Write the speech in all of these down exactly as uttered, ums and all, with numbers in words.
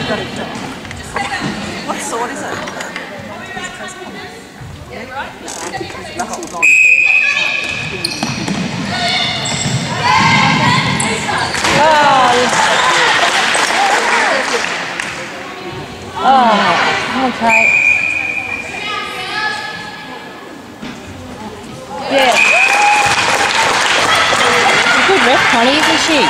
got it done. What sort is it? Oh, okay. Yeah. She's a good ref, Connie, isn't she?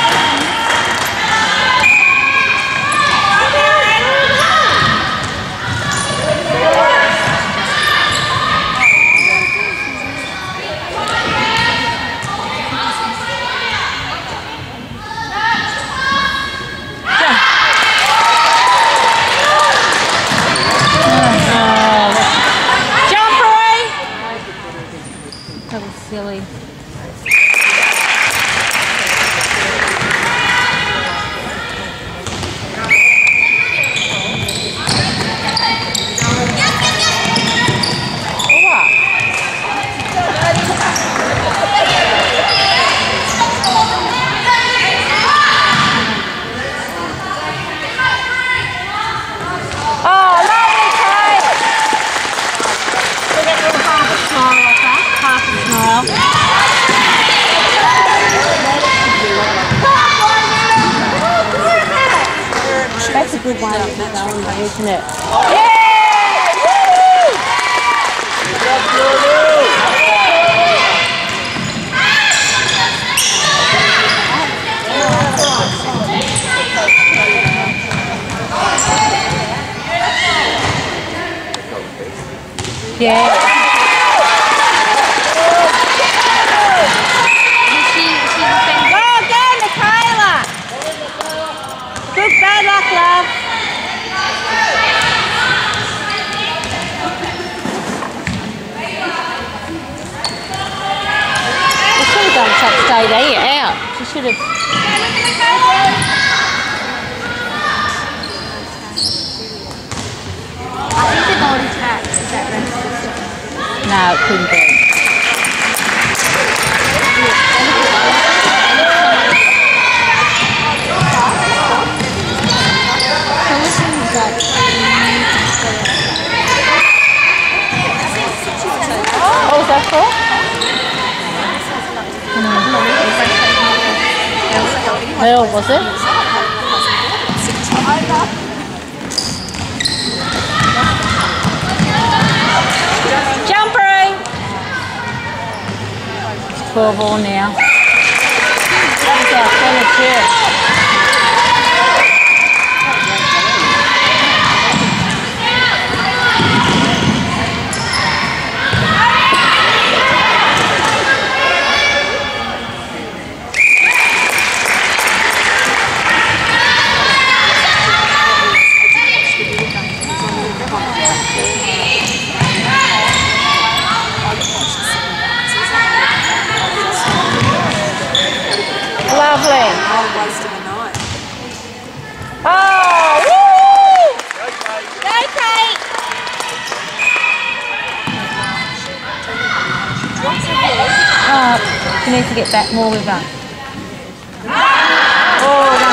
That was silly. That's a good one, isn't it? Yeah! Yeah. Good bad luck, love. We should have done such day day out. She should have. I think they've already taxed that rest system. No, it couldn't be. Oh, was that for? Well, was it? Jumping! twelve all now. That's our finish here. Lovely. Oh, wasted the night. Oh, woo! Go, Kate! Oh, you need to get back more with her. Oh, run.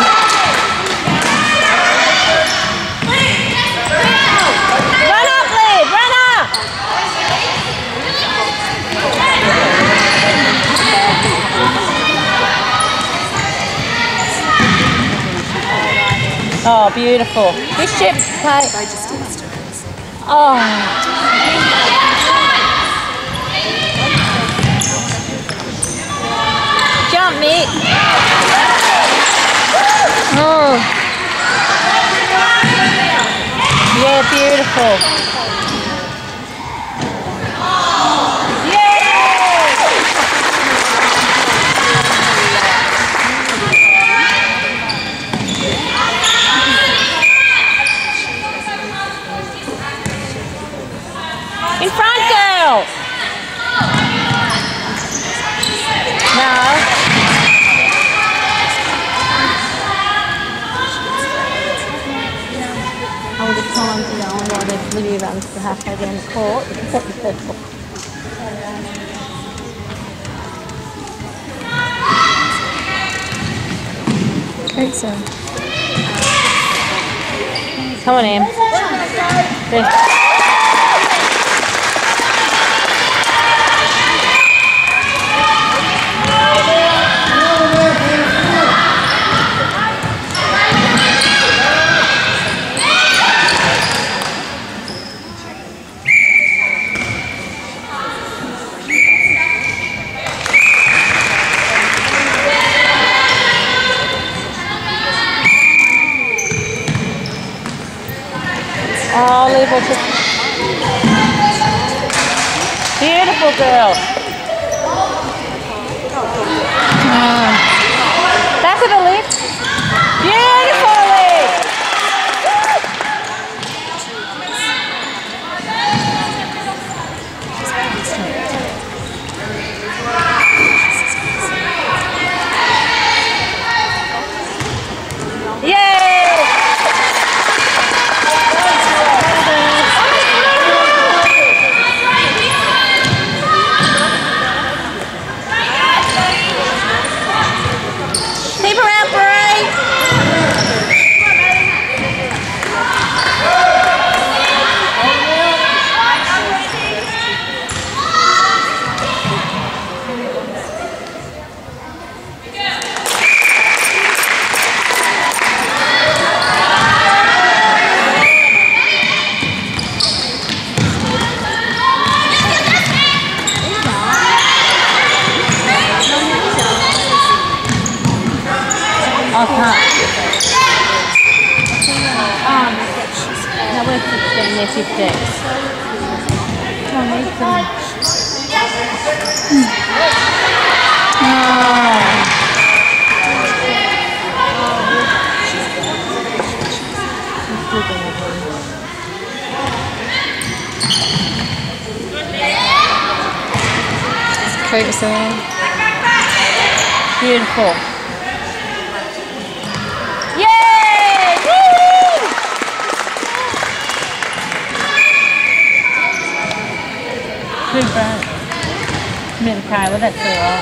Run up, Liv! Run up! Oh, beautiful. Good ship, Kate. They just lost it. Oh. Jump, Mick. Oh. Yeah, beautiful. In front, girls! No. All the time, you know, a lot of video runs to halfway down the court. Great, so. Come on, Em. There. Oh, little beautiful girl. Uh, back of the lift. Beautifully. Yay! I can't. Um, no, we're fifteen, they're fifteen. Oh, I need some. Oh. Cute, Sam. Beautiful. Good front. I'm in the car, well that's alright.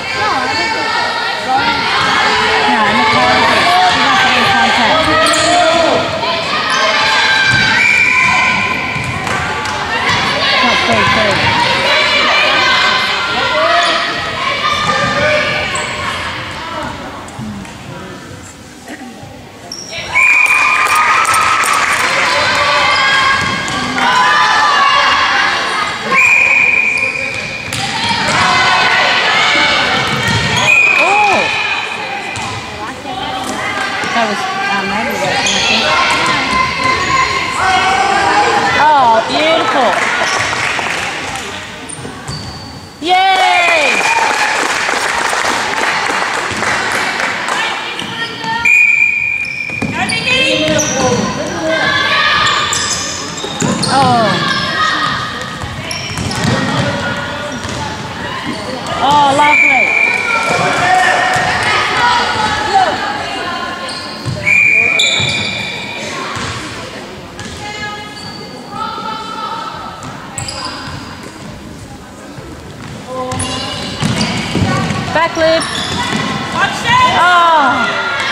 No, I'm in the car. You have to be in contact. Not free, free. That was um, maybe working, I think. Oh, beautiful. Yay! Oh. Oh, lovely. Backflip. Oh.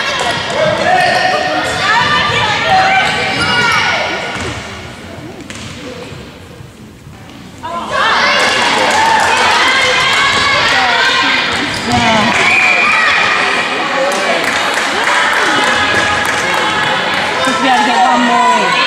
Just be able to get one more in.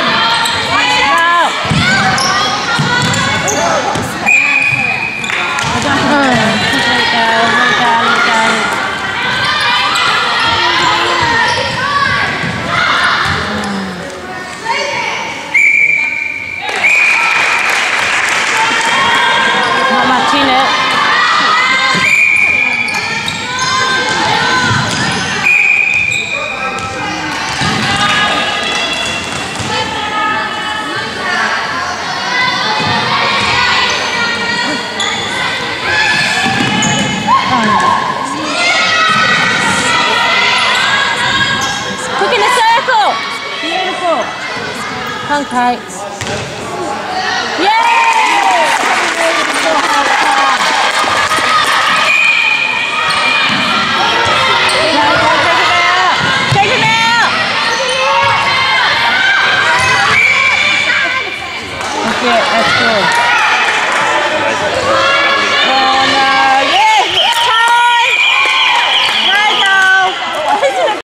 Not much in it. Look in a circle! Beautiful! Pancakes. Yay! Go, go, take him out! Take him out! Good.